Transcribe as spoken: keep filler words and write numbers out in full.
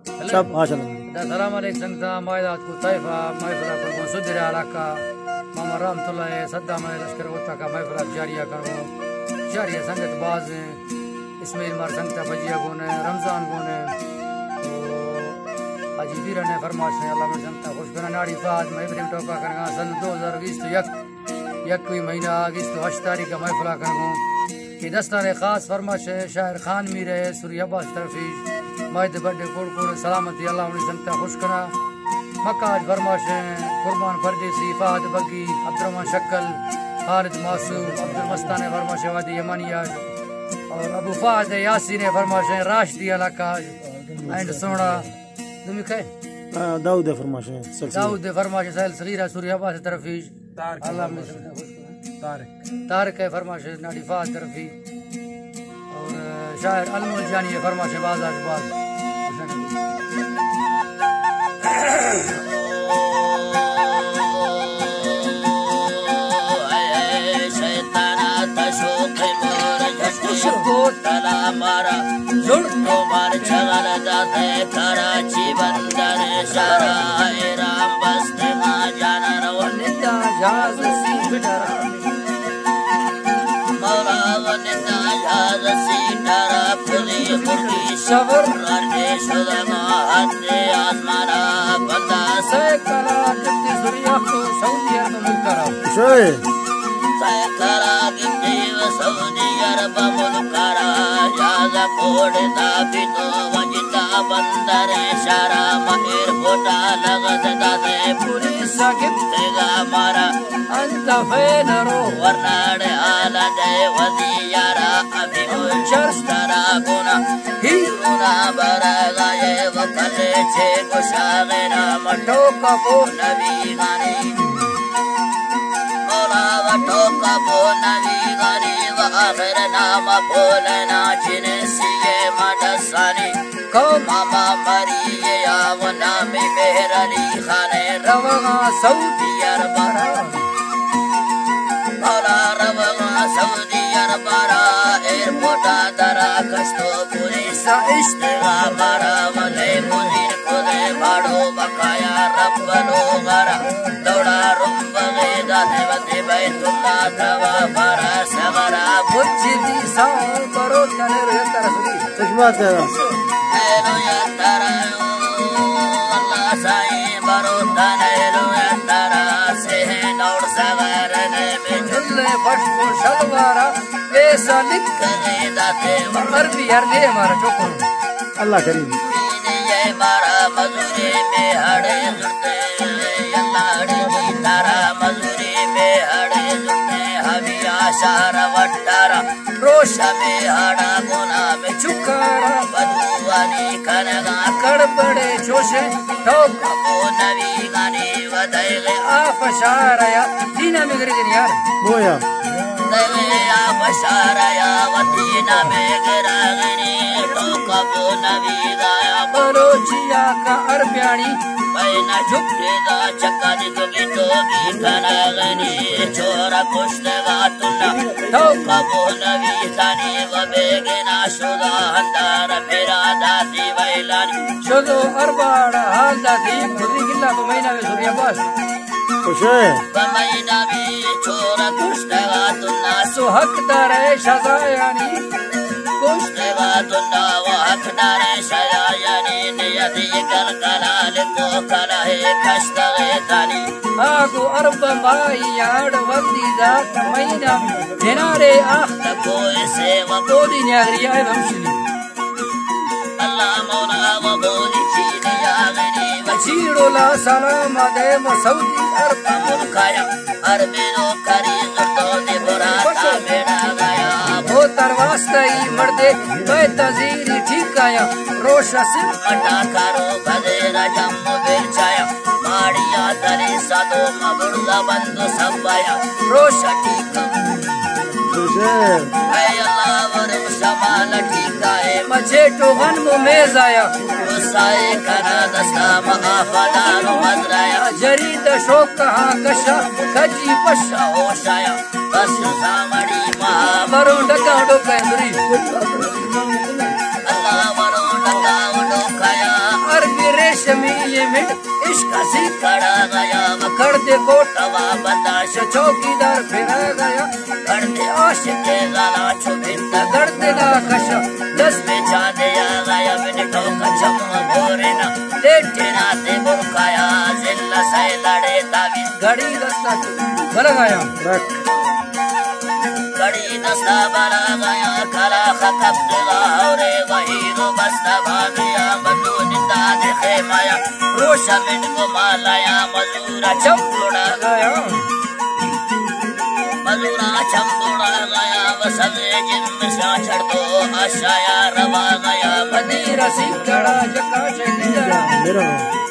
सब माशाल्लाह अस्सलाम वालेकुम संगता मायदात को तैफा महफिल को सुधर इलाका मामा रहमतुल्लाह सद्दाम लश्कर होता का महफिल जारिया करो जारिया संगत बाज इसमें मार संगता भजिया गोने रमजान गोने अजीबीरा ने फरमाश ने अल्लाह में संगता खुश करना नाड़ी फाज महफिल टोका करगा सन दो हज़ार बीस तो यक यकवी महीना अगस्त तो आठ तारीख का महफिल करो कि दस्तार खास फरमाश शायर खान मीर सूर्य अब्बास तरफी मायद बड़े कोड़ कोड़ सलामती अल्लाह उन्हें संगता खुश करा मकाज फरमाश कुर्बान परदेसी फाद बगी अब्दुर्रहमान शक्ल खालिद मासूम अब्दुल मस्तान फरमाश वादी यमानिया और अबू फाद यासीन फरमाश राशदी इलाका एंड सोना तुम कहे दाऊद फरमाश दाऊद फरमाश सहल सगीरा सूर्य अब्बास तरफी अल्लाह उन्हें संगता खुश करा तारिक तारिक है फरमाश नाडी फाद तरफी और शायर अलमुल जानी है फरमाश बाज़ बाज़ तला मारा जुड़ तो मार छगल जाते कराची बंदर सारा राम बस्ते मा जाना रो निदा जाज सी डरा मौला वनिदा जाज सी डरा फुली फुली सबर रने शुदा हदे आसमाना बंदा से करा जत्ती सूर्या को सऊदी अरब मुल्करा शोए से करा गिद्दी सऊदी अरब मुल्करा यादा कोड़े दाबी तो वजिदा बंदर सारा महिर फोटा लगत दादे पूरी सगितेगा मारा अंत फेनरो वर्नाड़े आला दे वदियारा अभी मुचस्तरा गुना हीरुना बरगा ये वकले छे गुशागेना मटो कबो नबी गानी मौला वटो कबो नबी गानी व आखिर नाम बोलना जिनसिए मदसानी को मामा मरिए या वो नामी मेहरली खाने रवगा सऊदी अरब मौला रवगा सऊदी अरब एयरपोर्ट दरा कस्तो पुलिस इश्तिगा मारा वले मुदीर खुदे भाड़ो बकाया रब्बनो गरा दौड़ा रुम्ब गेदा देवते बैतुल्लाह तवा फरा सगरा बुझदी साओ करो तने रे तरसरी चश्मा तेरा एलो या तारा अल्लाह साईं बरो तने लो या तारा से नौड़ सगर ने झुल्ले बशको शलवारा ऐसा लिख गेदा देव अरबी अरले हमारा चोको अल्लाह करीम ये मारा मजूरी में हड़े जुड़ते अल्लाह डी तारा मजूरी में हड़े जुड़ते हवी आशारा वट्टारा रोशा में हड़ा गुना में चुकारा बदुवानी कनगा कड़बड़े जोशे ठोक कबो नवी गानी वदैले आप शारया दीना में गिर गई यार बोया दले आप शारया वदीना में गिरा गनी कबो नवी गाया बलोचिया का अरब्याणी बैना झुके दा चक्का दी तो की तो भी खाना गनी छोरा कुश्ते गातुना तो कबो नवी खानी व बेगना शुदा हंदार फेरा दादी वैलानी चलो अरबाड़ा हाल दादी खुदी किला को महीना में सूर्य बस खुशे बमैना भी छोरा कुश्ते गातुना सो हकदार है शजायानी कुश्ते गातुना व हकदार है शजायानी नियति कल कलाल को कला है कश्ता गानी आगो अरब माई याड वक्ती दा महीना दिनारे आख को से व बोली न्यागरिया है बमशली अल्लाह मौला व बोली चीनिया गनी चीड़ो ला सलाम दे व सऊदी अरब मुल्काया अरबिनो करी तो दे बुराता बेड़ा गया वो तरवास्ता ही मर्दे मैं तजीरी ठीक आया रोशा से मटा करो बदेरा जम्मू बेचाया माड़िया तले सदो मबुड़ा बंदो सबाया रोशा ठीक खुशे ऐ अल्लाह वरम शमाल ठीक है मचे तो वन में आया गुस्साए करा दस्ता महाफलानो मजराया जरी दशोक कहाँ कशा खजी पशा होशाया बस सामड़ी महा मरो डका डोका दुरी अल्लाह मरो डका डोकाया अर हाशमी ये मिट इश्क सी खड़ा गया कर दे कोटवा बंदाश चौकीदार फिर गया कर दे आशिक गाला छुबित कर दे गा कश दस में चांदे आ गया मिनटों का चम बोरेना लेटे नाते बुरकाया जिल्ला से लड़े तावीज घड़ी दस्ता बल गया घड़ी दस्ता बला गया कला खकब और वही रो बस्ता भागिया बंदू निंदा देखे माया रोशा मिट को मालाया मजूरा चंबुड़ा गया मजूरा चंबुड़ा गया वसवे जिन सा चढ़ दो आशाया रवा गया मदीरा सिंगड़ा जका से निजरा